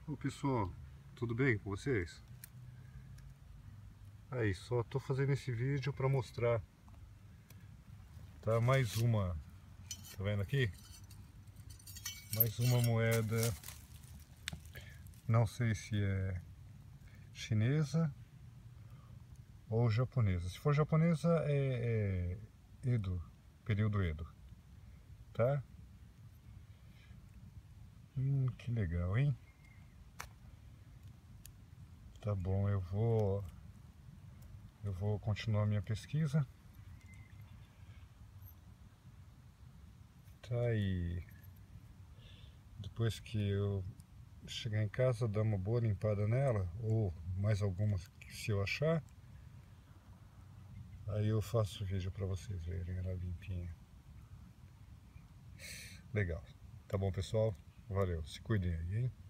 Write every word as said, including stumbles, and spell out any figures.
Ô pessoal, tudo bem com vocês? Aí, só tô fazendo esse vídeo para mostrar, tá? Mais uma, tá vendo aqui? Mais uma moeda, não sei se é chinesa ou japonesa. Se for japonesa é, é Edo, período Edo, tá? Hum, que legal, hein? Tá bom, eu vou eu vou continuar minha pesquisa. Tá aí. Depois que eu chegar em casa, dar uma boa limpada nela, ou mais algumas se eu achar, aí eu faço o vídeo para vocês verem ela limpinha. Legal. Tá bom, pessoal? Valeu. Se cuidem aí, hein?